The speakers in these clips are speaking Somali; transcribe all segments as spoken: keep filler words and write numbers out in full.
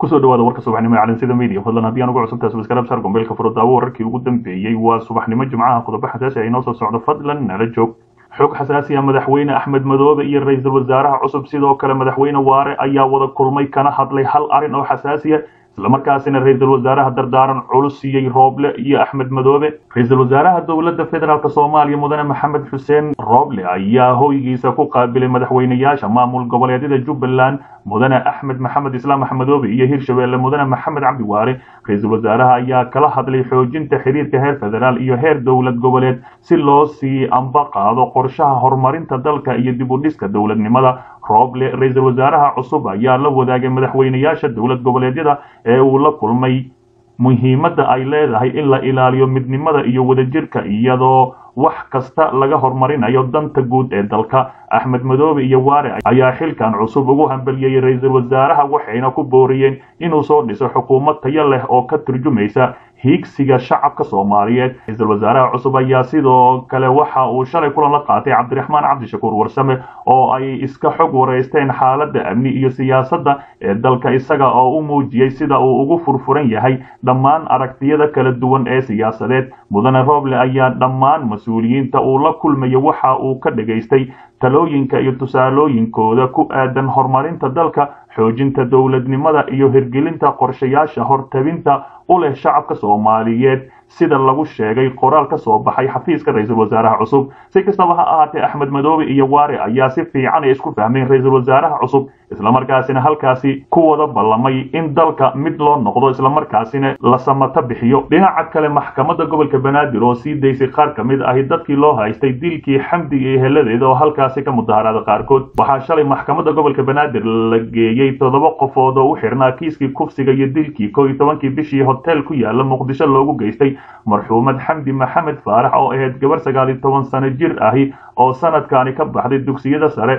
kusoo dhawaada warka subaxnimo ee calansida media fadlan haddii aan ugu cusubtahay subscribe share gombeelka furudaawo wararkii ugu dambeeyay waa subaxnimo jimcaha qodobo xasaasi ay noo soo socdo fadlan nala joog xog xasaasi ah madaxweyne axmed madoobe iyo ra'iisul wasaaraha cusub sidoo kale madaxweyne waare ayaa wada kulmay kana hadlay hal arin oo xasaasi ah isla markaasina ra'iisul wasaaraha dardaaran culus siiyay Rooble iyo Axmed Madoobe ra'iisul wasaaraha dawladda federaalka Soomaaliya mudane Maxamed Xuseen Rooble ayaa hoygiisa ku qaabilay madaxweynayaasha maamul goboleedyada Jubbaland mudane Axmed Maxamed Islaam Axmedoobe iyo Hirshabeelle mudane Maxamed Cabdi Waare ra'iisul wasaaraha ayaa kala hadlay xoojinta xiriirka heer federaal iyo heer dawlad goboleed si loo sii amba qaado qorshaha horumarinta dalka iyo dib u dhiska dawladnimada Rooble ra'iisul wasaaraha cusub ayaa la wadaagay madaxweynayaasha dawlad goboleedyada ee uu la kulmay muhiimadda ay leedahay in la ilaaliyo midnimada iyo wadajirka iyadoo wax kasta laga horumarinayo danta guud ee dalka Axmed Madoobe iyo Waare ayaa xilkan cusub ugu hambaliyay ra'iisul wasaaraha waxayna ku booriyeen inuu soo dhiso xukuumad tayo leh oo ka turjumaysa hiigsiga shacabka Soomaaliyeed ra'iisul wasaaraha cusub ayaa sidoo kale waxa uu shalay kulan la qaatay Cabdiraxmaan Cabdishakuur Warsame oo ay iska xog wareysteen xaaladda amni iyo siyaasadda ee dalka isaga oo u muujiyay sida uu ugu furfuran yahay dhammaan aragtiyada kala duwan ee siyaasadeed mudane Rooble ayaa dhammaan mas'uuliyiinta uu la kulmay waxa uu ka dhageystay talooyinka iyo tusaalooyinkooda ku aadan horumarinta dalka xoojinta dawladnimada iyo hirgelinta qorshayaasha hortabinta u leh shacabka Soomaaliyeed sida lagu sheegay qoraal ka soo baxay xafiiska ra'iisul wasaaraha cusub si kastaba ha ahaatee Axmed Madoobe iyo Waare ayaa si fiican isku fahmeen ra'iisul wasaaraha cusub isla markaasina halkaasi ku wada ballamay in dalka mid loo noqdo isla markaasina la samata bixiyo dhinaca kale maxkamadda gobolka Banaadir oo sii deysay qaar kamid ah dadkii loo haystay dilkii Xamdi ee heladeeda oo halkaasi ka mudaharada qaarkood waxa shalay maxkamadda gobolka Banaadir la geeyay toddoba qofood oo u xirnaa kiiskii kufsiga iyo dilkii koob iyo tobankii bishii hotel ku yaala Muqdisho loogu geystay marxuumad Xamdi Maxamed Faarax oo ahayd gabar sagaal iyo toban sano jir ahi oo sanadkaani ka baxday dugsiyada sare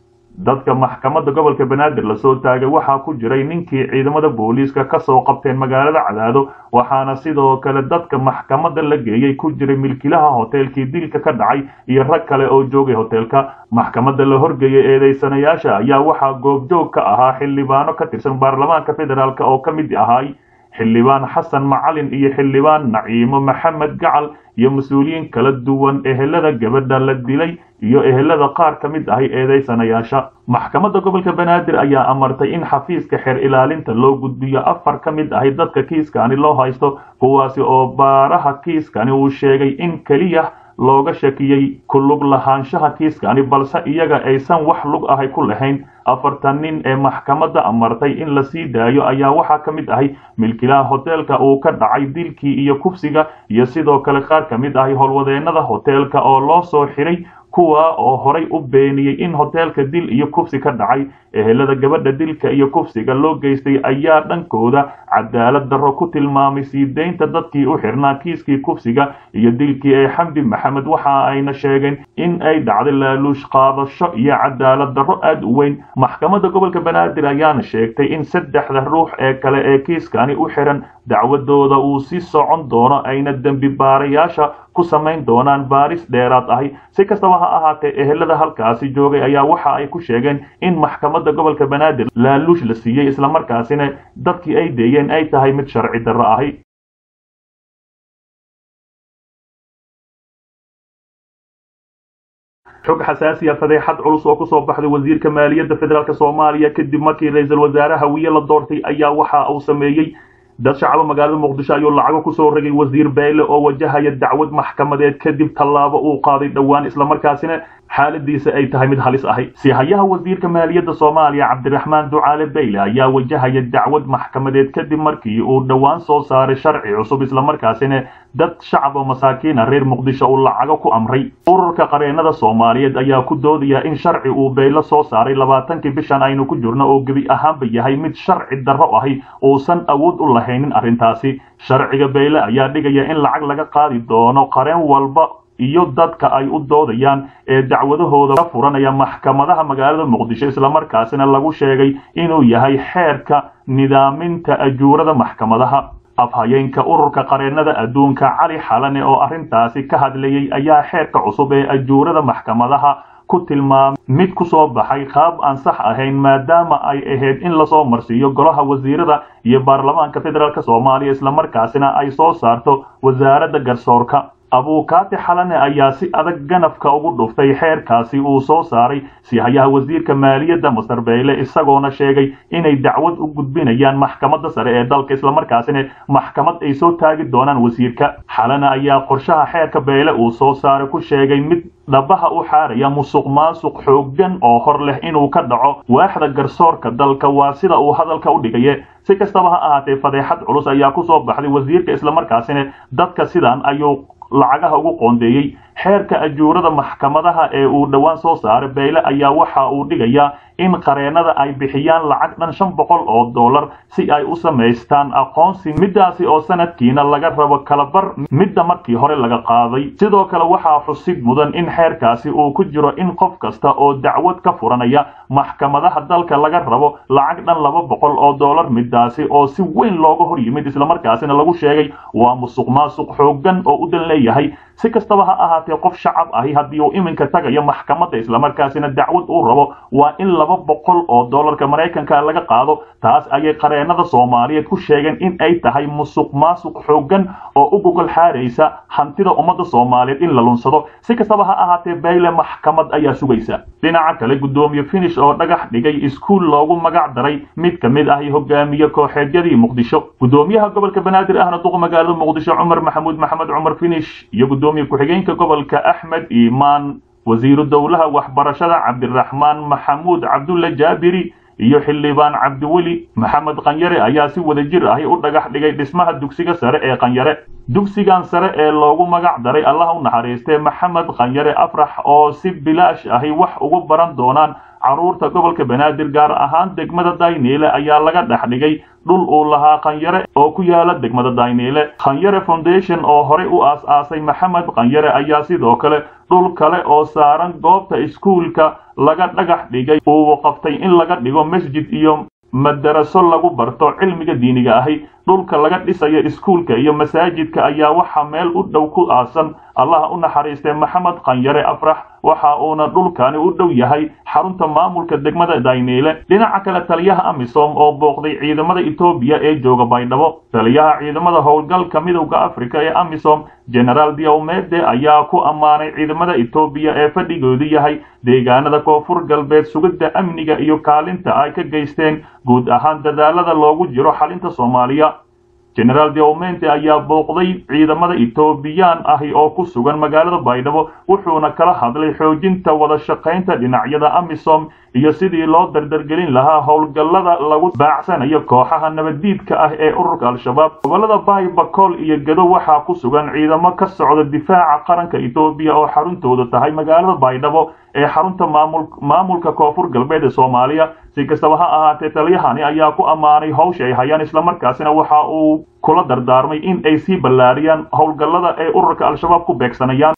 dadka maxkamadda gobolka Banaadir la soo taagay waxa ku jiray ninkii ciidamada booliiska ka soo qabteen magaalada Cadaado waxaana sidoo kale dadka maxkamadda la geeyay ku jiray milkiilaha hotelkii dilka ka dhacay iyo rag kale oo joogay hotelka maxkamadda la horgeeyay eedeysanayaasha ayaa waxa goobjoog ka ahaa xildhibaano ka tirsan baarlamaanka federaalka oo ka mid ahaa xildhibaan Xasan Macalin iyo xildhibaan Naciimo Maxamed Gacal iyo mas'uuliyiin kala duwan ehelada gabadha la dilay iyo ehelada qaar ka mid ah eedeysanayaasha maxkamadda gobolka Banaadir ayaa amartay in xafiiska xeer ilaalinta loo gudbiyo afar ka mid ah dadka kiiskani loo haysto kuwaasi oo baaraha kiiskani uu sheegay in kaliya looga shakiyay ku lug lahaanshaha kiiskani balse iyaga aysan wax lug ah ku lahayn afartan nin ee maxkamadda amartay in la sii daayo ayaa waxa ka mid ah milkiilaha hotelka uu ka dhacay dilkii iyo kufsiga iyo sidoo kale qaar ka mid ah howlwadeenada hotelka oo loo soo xiray kuwa oo horay u beeniyay in hotelka dil iyo kufsi ka dhacay ehelada gabadha dilka iyo kufsiga loo geystay ayaa dhankooda cadaalad darro ku tilmaamay siideynta dadkii u xirnaa kiiskii kufsiga iyo dilkii ee Xamdi Maxamed waxa ayna sheegeen in ay dhacday laaluush qaadasho iyo cadaalad darro aad u weyn maxkamadda gobolka Banaadir ayaana sheegtay in saddexda ruux ee kale ee kiiskani u xiran dacwadooda uu si socon doono ayna dambi baarayaasha ku samayn doonaan baaris dheeraad ah si kastaba ha ahaatee ehelada halkaasi joogay ayaa waxa ay ku sheegeen in maxkamadda gobolka Banaadir laaluush la siiyay isla markaasina dadkii ay deeyeen ay tahay mid sharci darro ah xog xasaasi ah fadeexad culus oo ku soo baxday wasiirka maaliyadda federaalka Soomaaliya kadib markii ra'iisul wasaaraha wiil la doortay ayaa waxa uu sameeyay dad shacab magaalada Muqdisho ayuu lacag ku soo ragay wasiir Beyle oo wajahaya dacwad maxkamadeed kadib tallaabo uu qaaday dhawaan isla markaasina xaaladiisa ay tahay mid halis ah si hayaha wasiirka maaliyadda Soomaaliya Cabdiraxmaan Ducaale Beyle ayaa wajahaya dacwad maxkamadeed kadib markii uu dhawaan soo saaray sharci cusub isla markaasina dad shacab oo masaakiin reer Muqdisho uu lacag ku amray ururka qareenada Soomaaliyeed ayaa ku doodaya in sharci uu Beyle soo saaray labaatankii bishan aynu ku jirno oo gabi ahaanba yahay mid sharci darro ah oo san awood u lahaynin arrintaasi sharciga Beyle ayaa dhigaya in lacag laga qaadi doono qareen walba iyo dadka ay u doodayaan ee dacwadahooda ka furanaya maxkamadaha magaalada Muqdisho isla markaasina lagu sheegay inuu yahay xeerka nidaaminta ajuurada maxkamadaha afhayeenka ururka qareenada adduunka Cali Xalane oo arrintaasi ka hadlayay ayaa xeerka cusub ee ajuurada maxkamadaha ku tilmaamay mid ku soo baxay qaab aan sax ahayn maadaama ay ahayd in lasoo marsiiyo golaha wasiirada iyo baarlamaanka federaalk soomaaliya islamarkaasina ay soo saarto wasaaradda garsoorka abuukaati xalane ayaa si adag ganafka ugu dhuftay xeerkaasi uu soo saaray sihayaha wasiirka maaliyadda Mastar Beyle isagoona sheegay inay dacwad u gudbinayaan maxkamadda sare ee dalka islamarkaasina maxkamad ay soo taagi doonaan wasiirka xalane ayaa qorshaha xeerka Beyle uu soo saaray ku sheegay mid dhabaha u xaaraya musuqmaasuq xooggan oo hor leh inuu ka dhaco waaxda garsoorka dalka waa sida uu hadalka u dhigay si kastaba ha ahaatee fadeexad culus ayaa ku soo baxday wasiirka islamarkaasina dadka sidaan ayuu lacagaha ugu qoondeeyay xeerka ajuurada maxkamadaha ee uu dhawaan soo saaray Beyle ayaa waxa uu dhigayaa in qareenada ay bixiyaan lacag dhan shan boqol oo dollar si ay u sameystaan aqoonsi midaasi oo sanadkiina laga rabo kala bar midda markii hore laga qaaday sidoo kale waxaa xusid mudan in xeerkaasi uu ku jiro in qof kasta oo dacwad ka furanaya maxkamadaha dalka laga rabo lacag dhan laba boqol oo dollar midaasi oo si weyn looga hor yimid islamarkaasina lagu sheegay waa musuqmaasuq xooggan oo u dan leeyahay si kastaba ha ahaatee qof shacab ahi haddii uu iminka tagayo maxkamadda islamarkaasina dacwad uu rabo waa in laba boqol oo dollarka Mareykanka laga qaado taas ayay qareenada Soomaaliyeed ku sheegeen in ay tahay musuqmaasuq xooggan oo u gogol xaareysa hantida ummadda Soomaaliyeed in la lunsado si kastaba ha ahaatee Beyle maxkamad ayaa sugaysa dhinaca kale gudoomiye Finish oo dhagax dhigay iskuul loogu magac daray mid kamid ah hogaamiye kooxeedyadii Muqdisho gudoomiyaha gobolka Banaadir ahna duq magaalada Muqdisho Cumar Maxamuud Maxamed Cumar Finish iyo gudoomiye ku-xigeenka gobolka Axmed Iimaan wasiiru dawlaha waxbarashada Cabdiraxmaan Maxamuud Cabdulla Jaabiri iyo xildhibaan Cabdiweli Maxamed Qanyare ayaa si wadajir ah u dhagax dhigay dhismaha dugsiga sare ee Qanyare dugsigan sare ee loogu magac daray Allah u naxariistay Maxamed Qanyare Afrax oo si bilaash ah wax ugu baran doonaan caruurta gobolka Banaadir gaar ahaan degmada Dayneele ayaa laga dhaxdhigay dhul uu lahaa Qanyare oo ku yaala degmada Dayneele Qanyare Foundation oo hore u aas-aasay Maxamed Qanyare ayaa sidoo kale dhul kale oo saaran goobta iskuulka laga dhagax dhigay uu qaftay in laga dhigo masjid iyo madaraso lagu barto cilmiga diiniga ahi dhulka laga dhisayo iskuulka iyo masaajidka ayaa waxa meel u dhow ku aasan Allah u naxariistay Maxamed Qanyare Afrax waxa uuna dhulkani u dhow yahay xarunta maamulka degmada Dayneele dhinaca kale taliyaha Amisom oo booqday ciidamada Itoobiya ee jooga Baydhabo taliyaha ciidamada howlgalka midowga Afrika ee Amisom General Diomede ayaa ku amaanay ciidamada Itoobiya ee fadhigoodu yahay deegaanada koonfur galbeed sugidda amniga iyo kaalinta ay ka geysteen guud ahaan dadaalada loogu jiro xalinta Soomaaliya General Diomede ayaa booqday ciidamada Itoobiyaan ah oo ku sugan magaalada Baydhabo wuxuuna kala hadlay xoojinta wada shaqaynta dhinacyada Amisom iyo sidii loo dardargelin lahaa howlgallada lagu baacsanayo kooxaha nabadiidka ah ee ururka Al-Shabaab gobolada Baybakol iyo Gado waxaa ku sugan ciidamo ka socda difaaca qaranka Itoobiya oo xaruntooda tahay magaalada Baydhabo ee xarunta maamulka koonfur galbeed ee Soomaaliya si kastaba ha ahaatee taliyahani ayaa ku amaanay hawsha ay hayaan islamarkaasina waxa uu kula dardaarmay in ay sii ballaariyaan howlgallada ee ururka Al-Shabaab ku beegsanayaan